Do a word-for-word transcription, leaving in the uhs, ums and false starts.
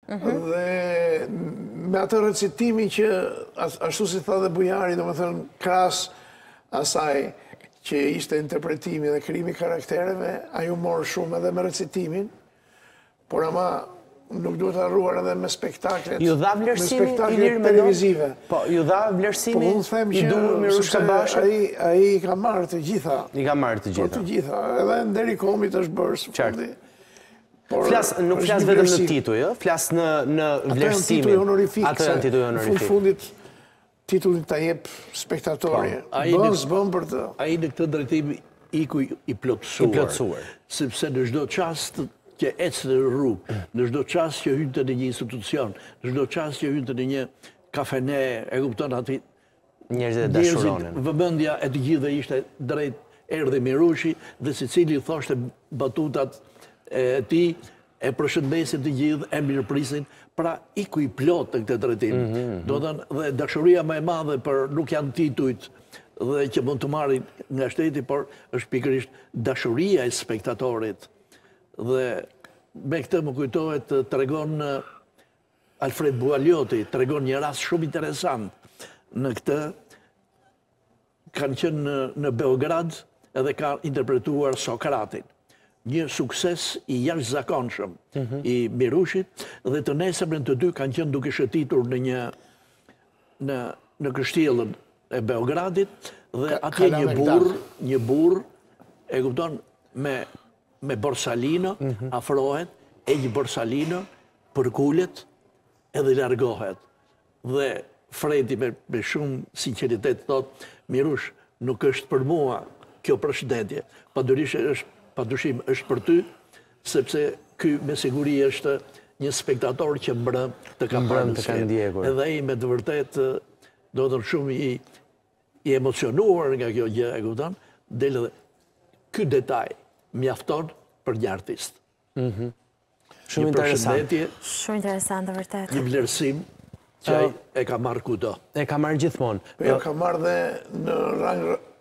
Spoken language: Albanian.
Dhe me atë recitimi që, ashtu si tha dhe Bujari, do më thënë, kras asaj që ishte interpretimi dhe krimi karaktereve, ajo morë shumë edhe me recitimin, por ama nuk duhet harruar edhe me spektaklet, ju dha me vlerësimi spektaklet televizive. Po, ju dha vlerësimi i duhur Mirush Kabashi? Ai i ka marrë të gjitha. I ka marrë të gjitha. Po të gjitha, edhe deri komit është bërë së fundi. Flas, nuk flas vetëm në tituj, flas në në vlerësimin. Atë janë tituj honorifik. Atë janë tituj honorifik. Në fundit titullin ta jep spektatori. Bën s'bën për të. Ai në këtë drejtim iku i plotësuar. Sepse në çdo çast që ecë në rrugë, në çdo çast që hyn në një institucion, në çdo çast që hyn në një kafene, e kupton aty njerëzit e dashuronin. Vëmendja e të gjithëve ishte drejt erdhi Mirushi dhe secili thoshte batutat e ti, e përshëndesin të gjithë, e mirëprisin, pra iku i plot në këtë drejtim. Do të thënë, dhe dashuria më e madhe për nuk janë titujt dhe që mund të marrin nga shteti, por është pikërisht dashuria e spektatorit. Dhe me këtë më kujtohet tregon Alfred Bualioti, tregon një rast shumë interesant në këtë. Kanë qenë në Beograd edhe ka interpretuar Sokratin. Një sukses i jashtëzakonshëm i Mirushit dhe të nesërmen të dy kanë qenë duke shëtitur në një në në kështjellën e Beogradit dhe atje një burr, një burr e kupton me me borsalino afrohet, e një borsalino përkulet edhe largohet. Dhe Fredi me, me shumë sinqeritet thot, Mirush, nuk është për mua kjo përshëndetje, padyshim është padyshim është për ty, sepse ky me siguri është një spektator që mbrëm të ka parë në skenë. Edhe ai me të vërtet do të thënë shumë i i emocionuar nga kjo gjë, e kupton? Del edhe ky detaj mjafton për një artist. Shumë interesant. Shumë interesant, vërtet. Një vlerësim që ai e ka marrë kudo. E ka marrë gjithmonë. Po ka marrë dhe në rang